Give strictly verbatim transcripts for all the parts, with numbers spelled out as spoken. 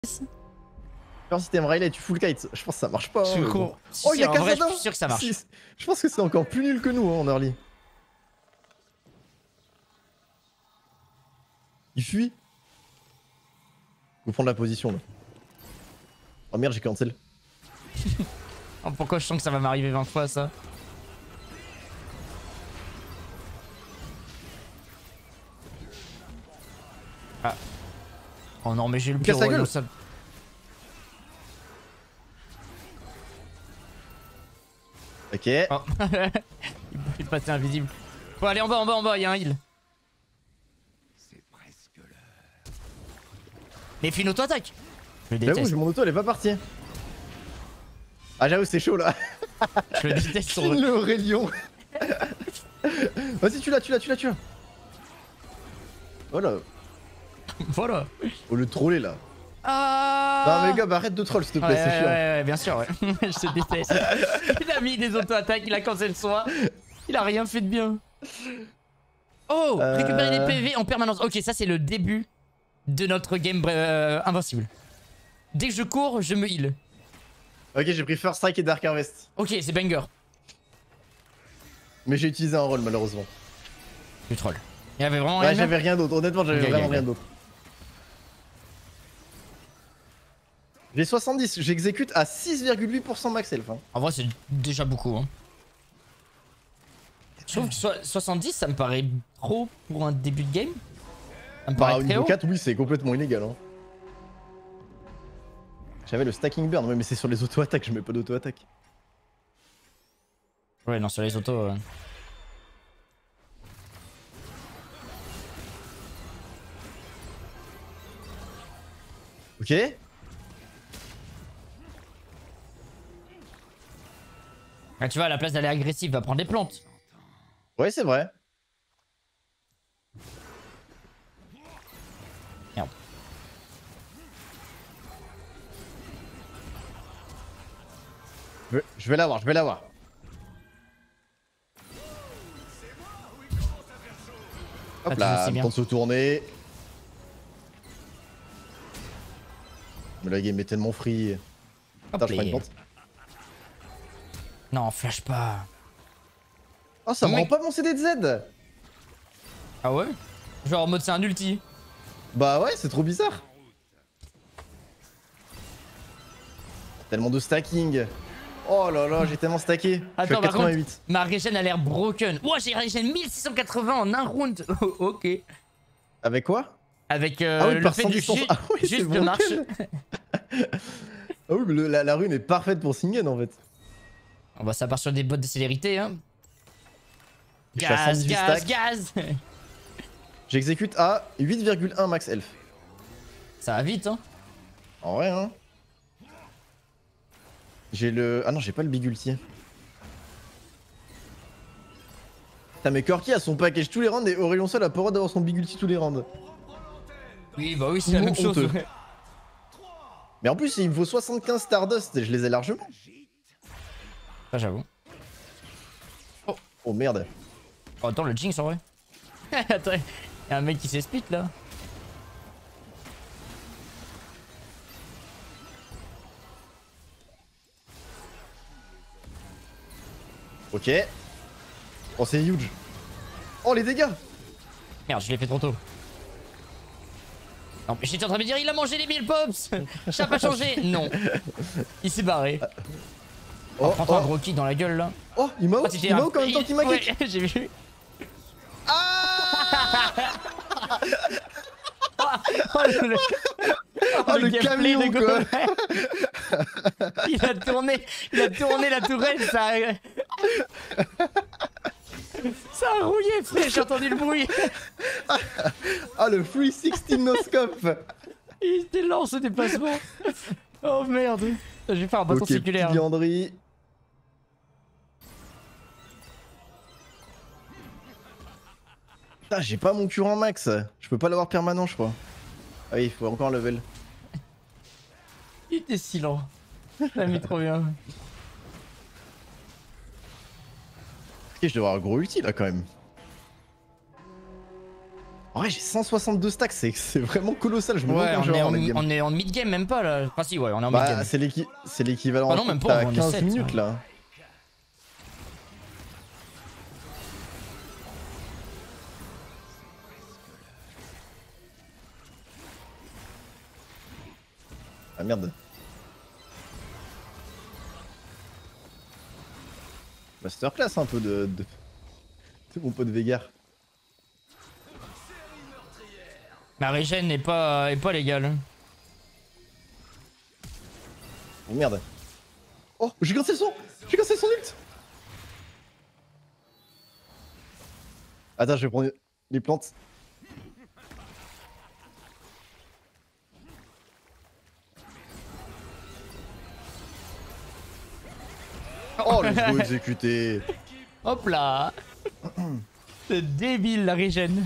Si t'aimerais Riley, tu full kite, je pense que ça marche pas. Je Hein, cours. bon. Si, Oh, il y a en vrai, Kassadin. je suis sûr que ça marche. Si, je pense que c'est encore plus nul que nous hein, en early. Il fuit. Faut prendre la position là. Oh merde, j'ai cancel. Oh, pourquoi je sens que ça va m'arriver vingt fois ça? Ah. Oh non mais j'ai le Casse la pyro gueule. au sol. Ok. Oh. Il est passé invisible. Faut aller en bas, en bas, en bas, il y a un heal. Mais fais une auto-attaque. Je le J'avoue, déteste. mon auto elle est pas partie. Ah j'avoue c'est chaud là. Je le déteste sur Le Aurélien. Vas-y tu l'as, tu l'as, tu l'as, tu l'as. Voilà. Voilà. Faut le troller là. Ah. Non mais gars, bah, arrête de troll s'il te plaît, Ouais, c'est ouais, chiant. ouais, ouais, bien sûr, ouais. Je te déteste. Il a mis des auto-attaques, il a cancel soi. Il a rien fait de bien. Oh, Euh... récupérer des P V en permanence. Ok, ça c'est le début de notre game euh, invincible. Dès que je cours, je me heal. Ok, j'ai pris First Strike et Dark Harvest. Ok, c'est banger. Mais j'ai utilisé un roll malheureusement. Du troll. Il y avait vraiment Ouais, rien. j'avais rien d'autre, honnêtement j'avais Okay, vraiment okay, rien okay. d'autre. J'ai soixante-dix, j'exécute à six virgule huit pour cent max health. Hein. En vrai, c'est déjà beaucoup. Hein. Je trouve que so soixante-dix, ça me paraît trop pour un début de game. Ça me Bah, paraît au très niveau haut. quatre, oui, c'est complètement illégal. Hein. J'avais le stacking burn, ouais, mais c'est sur les auto-attaques, je mets pas d'auto-attaque. Ouais, non, sur les autos. Euh... Ok. Ah, tu vois, à la place d'aller agressif, va prendre des plantes. Ouais, c'est vrai. Merde. Je vais, je vais l'avoir, je vais l'avoir. Hop Ah, là, c'est le bien. temps de se tourner. Mais la game est tellement free. Hop Putain, je prends une les- plante. Non, flash pas. Oh, ça me Mais- rend pas mon C D de Z. Ah ouais? Genre en mode c'est un ulti. Bah ouais, c'est trop bizarre. Tellement de stacking. Oh là là, j'ai tellement stacké. Je suis à Attends, par contre, quatre-vingt-huit. ma régène a l'air broken. Ouah, j'ai régène mille six cent quatre-vingts en un round. Ok. Avec quoi? Avec euh, Ah oui, le par fait sans du distance. ju Ah oui, c'est juste de broken. marche. Ah oui, mais le- la, la rune est parfaite pour Singen en fait. On va ça part sur des bottes de célérité, hein. Je suis à Gaz, cent dix-huit gaz, stacks. gaz. J'exécute à huit virgule un max health. Ça va vite, hein. En vrai, hein. J'ai le... Ah non, j'ai pas le big ulti. Putain, mais Corki a son package tous les rounds et Aurélien Sol a pas le droit d'avoir son big ulti tous les rounds. Oui, bah oui, c'est la même chose. Honteux. Ouais. Mais en plus, il me faut soixante-quinze Stardust et je les ai largement. Ça, j'avoue. Oh merde. Oh, attends, le Jinx en vrai. Attends, y'a un mec qui s'est split là. Ok. Oh, c'est huge. Oh, les dégâts. Merde, je l'ai fait trop tôt. Non, mais j'étais en train de me dire, il a mangé les mille pops. Ça a pas changé. Non. Il s'est barré. Oh, Oh, prends-toi un oh, gros kick dans la gueule là. oh, il m'a Oh, out, il m'a out en même temps qu'il m'a Ouais, kick. j'ai vu. Ah Oh, le, Oh, le gameplay camion, de quoi. Gohan. Il a tourné, il a tourné la tourelle, ça a... Ça a rouillé, frère, j'ai entendu le bruit. Ah, le three sixty no-scope. Il était lent ce déplacement. Oh merde. Je vais faire un bâton Ok, circulaire. petit Liandry. Putain, j'ai pas mon cure en max. Je peux pas l'avoir permanent, je crois. Ah oui, il faut encore un level. Il était si lent. Ça a mis trop bien. Ok, je devrais avoir un gros ulti là quand même. En vrai, j'ai cent soixante-deux stacks, c'est c'est vraiment colossal. Je me Ouais, demande on est, en en, mid game. on est en mid-game même pas là. Enfin si, ouais, on est en Bah, mid-game. c'est l'équi- c'est l'équivalent. Bah non, même pas, T'as on est quinze sept, minutes ouais. là. Ah merde. Masterclass un peu de, de... de mon pote Végar. Ma régène n'est pas, est pas légale. Oh merde. Oh, j'ai cassé le son. J'ai cassé son ult. Attends, je vais prendre les plantes. Oh, le go exécuté. Hop là. C'est débile la régène.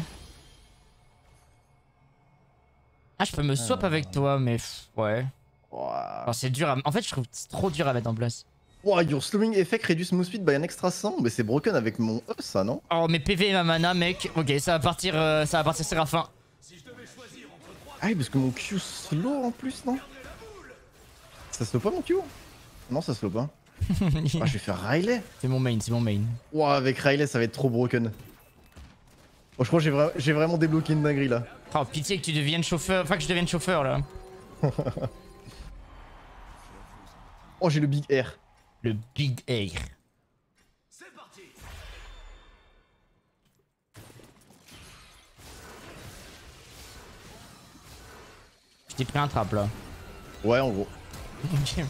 Ah, je peux me swap Ah. avec toi, mais pff, ouais. Wow. Oh, c'est dur à... En fait, je trouve que c'est trop dur à mettre en place. Wow, your slowing effect reduce move speed by an extra cent. Mais c'est broken avec mon E, ça, non? Oh, mes P V et ma mana, mec. Ok, ça va partir, euh, ça va partir Séraphin. Ah oui, parce que mon Q slow en plus, non? Ça slow pas mon Q? Non, ça slow pas. Ah, je vais faire Riley. C'est mon main, c'est mon main. Wow, avec Riley, ça va être trop broken. Oh, je crois que j'ai vra j'ai vraiment débloqué une dinguerie là. Oh, pitié que tu deviennes chauffeur. Enfin, que je devienne chauffeur là. Oh, j'ai le big air. Le Big Air. Je t'ai pris un trap là. Ouais, en gros. Ok.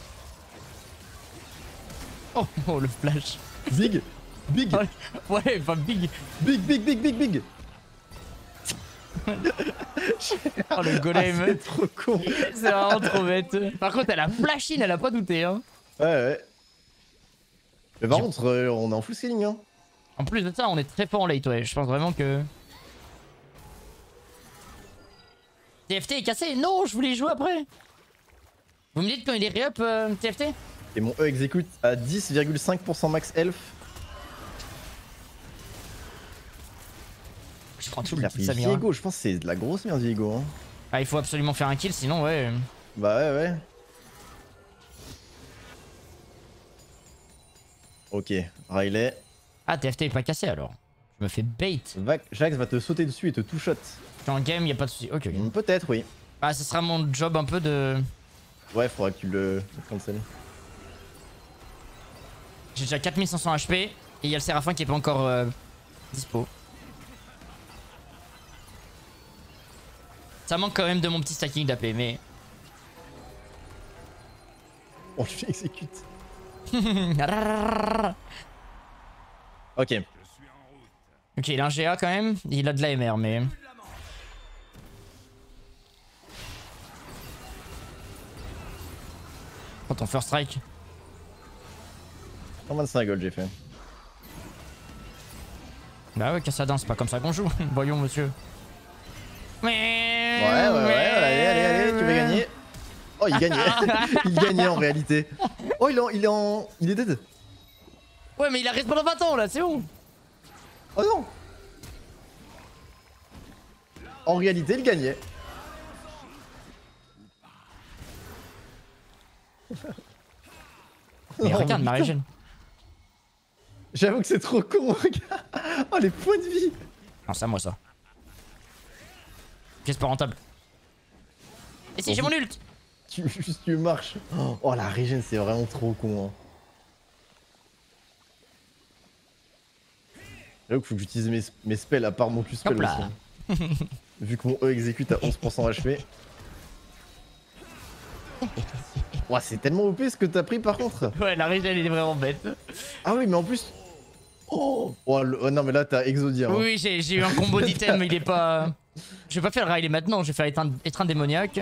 Oh, oh, le flash. Big, big, Ouais, ouais, pas big. big, big, big, big, big. Oh, le Ah, golem. c'est trop con. C'est vraiment trop bête. Par contre, elle a flash in, elle a pas douté. Hein. Ouais, ouais. Mais par contre, euh, on est en full scaling, hein. En plus de ça, on est très fort en late, ouais. Je pense vraiment que. T F T est cassé? Non, je voulais y jouer après. Vous me dites quand il est re-up, euh, T F T? Et mon E exécute à dix virgule cinq pour cent max health. Je prends tout Il le a petit pris Samira. Viego, je pense que c'est de la grosse merde Viego. Hein. Ah, il faut absolument faire un kill, sinon, ouais. Bah ouais, ouais. Ok, Riley. Ah, T F T est pas cassé alors. Je me fais bait. Va Jax va te sauter dessus et te two shot. Je suis en game, y a pas de soucis. Ok, ok. Mm, Peut-être, oui. Ah, ce sera mon job un peu de. Ouais, faudra que tu le, le cancel. J'ai déjà quatre mille cinq cents H P et il y a le Séraphin qui est pas encore euh, dispo. Ça manque quand même de mon petit stacking d'A P, mais. On lui exécute. Ok. Ok, il a un G A quand même. Il a de la M R, mais. Oh, ton first strike. cent vingt-cinq gold j'ai fait. Bah ouais, Cassadin, c'est pas comme ça qu'on joue. Voyons, monsieur. Ouais, ouais, ouais, allez, allez, allez, tu vas gagner. Oh, il gagnait. Il gagnait en réalité. Oh, il est en... Il est, en... il est dead. Ouais, mais il a resté pendant vingt ans là, c'est où? Oh non. En réalité, il gagnait. Mais Oh, regarde ma putain. régène. J'avoue que c'est trop con, regarde. Oh, les points de vie. Non, c'est à moi ça. Pièce pas rentable. Et si Bon, j'ai mon ult? Tu, juste tu marches. Oh, la régène, c'est vraiment trop con. Hein. J'avoue qu'il faut que j'utilise mes, mes spells à part mon Q-spell Hop là. aussi. Hein. Vu que mon E exécute à onze pour cent H P. Ouah, c'est tellement O P ce que t'as pris par contre. Ouais, la régène elle est vraiment bête. Ah oui, mais en plus. Oh, oh, le- oh non, mais là t'as Exodia. Hein. Oui, j'ai j'ai eu un combo d'item, mais il est pas. Je vais pas faire le Riley maintenant, je vais faire étreindre, étreindre démoniaque.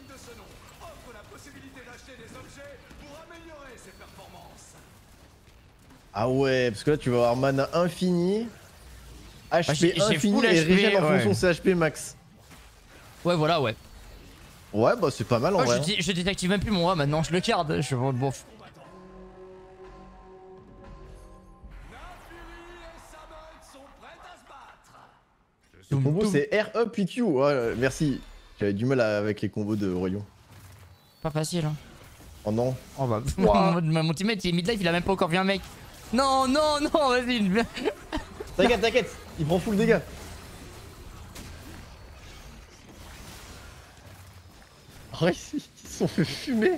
Ah ouais, parce que là tu vas avoir mana infini, H P Bah, j'ai- j'ai infini full et H P, régène en ouais. fonction de ses H P max. Ouais, voilà, ouais. Ouais, bah c'est pas mal en Oh, vrai. je, hein. dé- je désactive même plus mon A maintenant, je le garde. Je vois bon. Le combo c'est R, E, puis Q. Ouais, merci. J'avais du mal à- avec les combos de Royon. Pas facile, hein. Oh non. Oh bah, Wow. mon, mon teammate, il est midlife, il a même pas encore vu un mec. Non, non, non, vas-y. T'inquiète, t'inquiète. Il prend full dégâts. Oh, ils ils se sont fait fumer.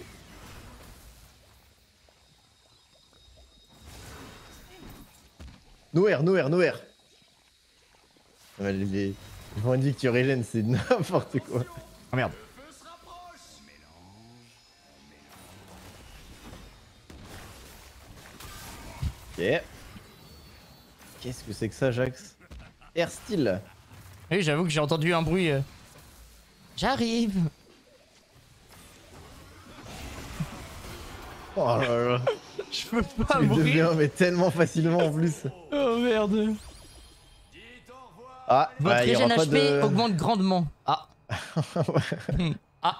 Nowhere, nowhere, nowhere. Ouais, les, les... les gens dit que tu régènes, c'est n'importe quoi. Oh merde. Ok. Qu'est-ce que c'est que ça, Jax? Air style. Oui, j'avoue que j'ai entendu un bruit. euh. J'arrive. Oh là là. Je peux pas Tu les mourir. deviens mais tellement facilement en plus. Oh merde. Ah, Votre ouais, il y régène aura pas H P de... augmente grandement. Ah. Ah.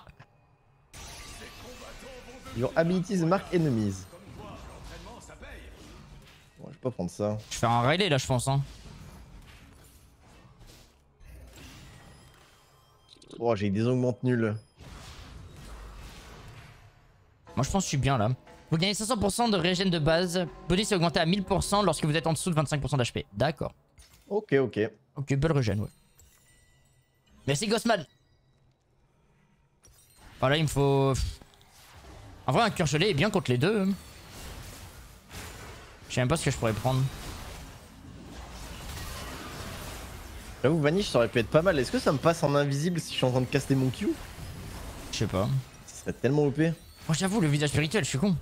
Your abilities mark enemies. Bon, je vais pas prendre ça. Je fais un Riley là, je pense. Hein. Oh, j'ai des augmentes nuls. Moi je pense que je suis bien là. Vous gagnez cinq cents pour cent de régène de base. Bonus est augmenté à mille pour cent lorsque vous êtes en dessous de vingt-cinq pour cent d'H P. D'accord. Ok, ok. Ok, belle régène, ouais. Merci Ghostman. Oh là, il me faut... En vrai, un cœur gelé est bien contre les deux. Je sais même pas ce que je pourrais prendre. J'avoue, Vanish, ça aurait pu être pas mal. Est-ce que ça me passe en invisible si je suis en train de caster mon Q? Je sais pas. Ce serait tellement O P. Moi j'avoue, le visage spirituel, je suis con.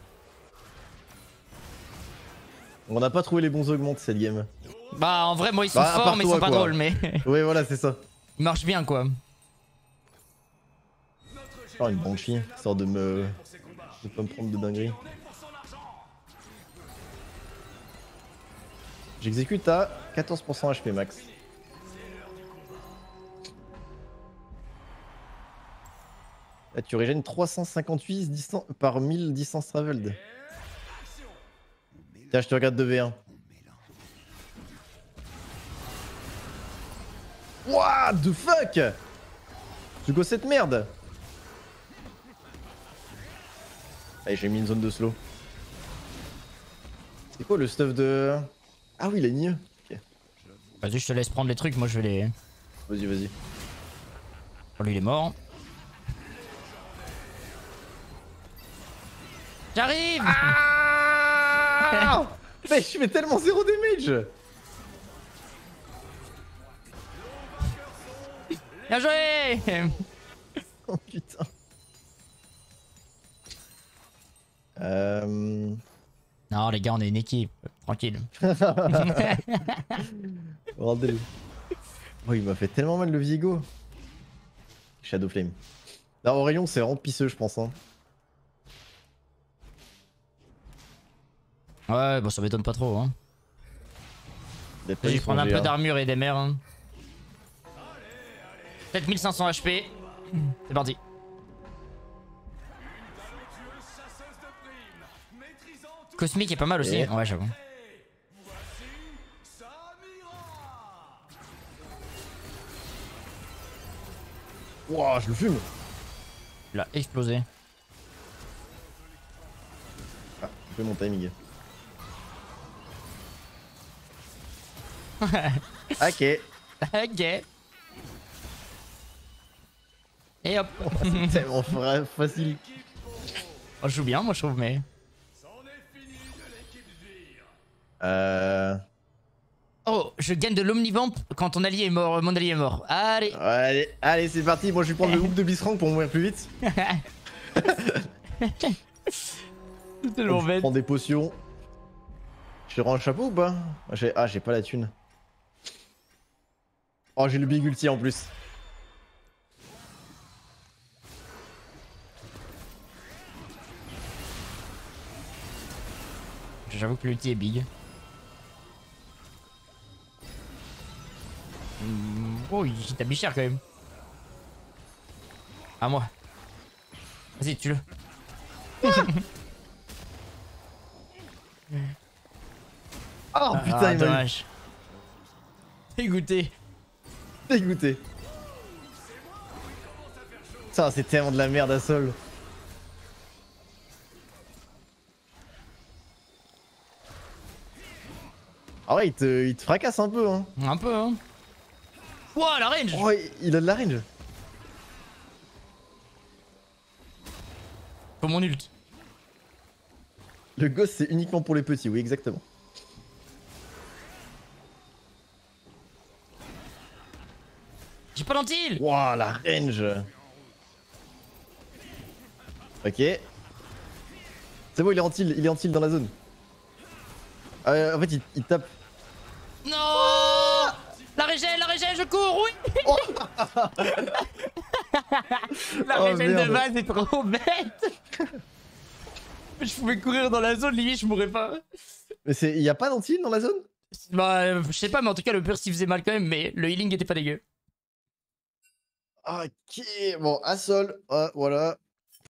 On n'a pas trouvé les bons augmentes cette game. Bah en vrai, moi ils sont Bah, à forts part mais ils toi, sont pas quoi. drôles, mais... Ouais, voilà, c'est ça. Ils marchent bien quoi. Oh, une banshee, histoire de me... de pas me prendre de dinguerie. J'exécute à quatorze pour cent H P max. Là, tu régènes trois cent cinquante-huit distan- par mille distance traveled. Tiens, je te regarde de V un. What the fuck? Tu go cette merde? Allez, j'ai mis une zone de slow. C'est quoi le stuff de... Ah oui, les nids. Ok. Vas-y, je te laisse prendre les trucs, moi je vais les... Vas-y, vas-y. Oh, lui il est mort. J'arrive. Ah mais je fais tellement zéro damage. Bien joué. Oh putain. Euh... Non les gars, on est une équipe. Tranquille. Bordel. Oh, il m'a fait tellement mal le Viego. Shadow Flame. Là, au rayon, c'est vraiment pisseux, je pense. Hein. Ouais, bon ça m'étonne pas trop. Hein. Les Vas-y, plays je prends un sont peu G un. d'armure et des mers. Hein. Peut-être mille cinq cents H P. C'est parti. Cosmique est pas mal aussi. Et... Ouais, j'avoue. Wouah, je le fume. Il a explosé. Ah, je fais mon timing. Ok. Ok. Et hop. C'est tellement fra- facile. On joue bien, moi je trouve, mais. Euh... Oh, je gagne de l'omnivamp quand ton allié est mort, mon allié est mort. Allez. Allez, allez, c'est parti. Moi, je vais prendre le hook de Bisrank pour mourir plus vite. C'est tellement Je bête. prends des potions. Je rends le chapeau ou pas? J'ai- Ah, j'ai pas la thune. Oh, j'ai le big ulti en plus. J'avoue que l'ulti est big. Hmm, oh, il t'a mis cher quand même. À moi. Vas-y, tue-le. Oh putain, Ah, il m'a eu. dommage. Dégoûté. Dégoûté. Ça, c'est tellement de la merde à sol. Ah ouais, il te, il te fracasse un peu, hein. Un peu, hein. Ouah, la range. Oh, il a de la range. Comme mon ult. Le ghost, c'est uniquement pour les petits, oui, exactement. J'ai pas d'antil. Wouah, la range. Ok. C'est bon, il est en tilt, il est en tilt dans la zone. Euh, en fait, il, il tape. Non. La régène, la régène, je cours, oui. Oh La oh, régène merde. de base est trop bête. Je pouvais courir dans la zone, limite je mourrais pas. Mais c'est, il y a pas d'antil dans la zone? Bah, euh, je sais pas, mais en tout cas, le burst il faisait mal quand même, mais le healing était pas dégueu. Ok, bon, à sol, ah, voilà.